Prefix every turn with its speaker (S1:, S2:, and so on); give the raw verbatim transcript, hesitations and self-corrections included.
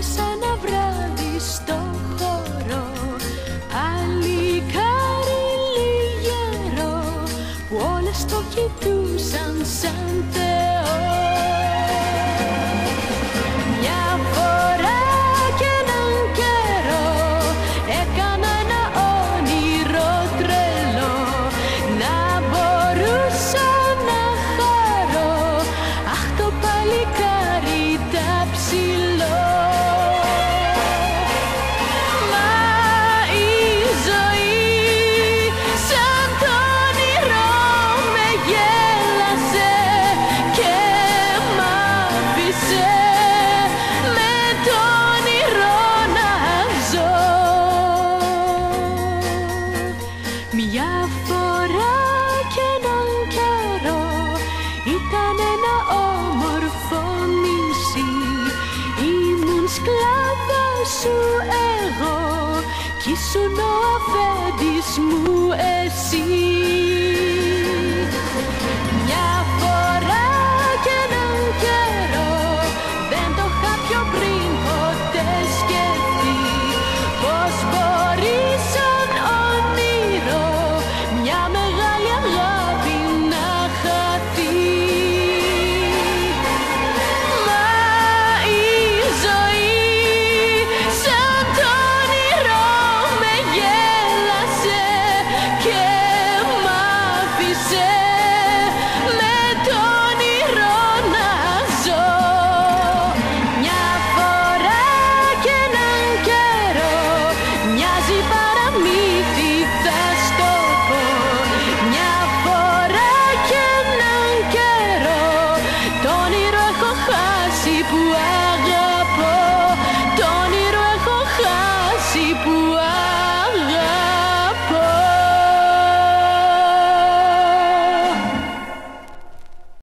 S1: Γνώρισα ένα βράδυ στο χώρο παλικάρι λιγερό που όλες το κοιτούσαν σαν Θεό. Μια φορά κι έναν καιρό έκανα ένα όνειρο τρελό, να μπορούσα να χαρώ, αχ το παλικάρι ταψιλό. Μα η ζωή σαν το όνειρο με γέλασε και μ' άφησε με το όνειρο να ζω. Μια φορά κι έναν καιρό ήταν ένα όμορφο νησί, ήμουν σκλάβα σου εγώ κι ήσουν ο αφέντης μου εσύ.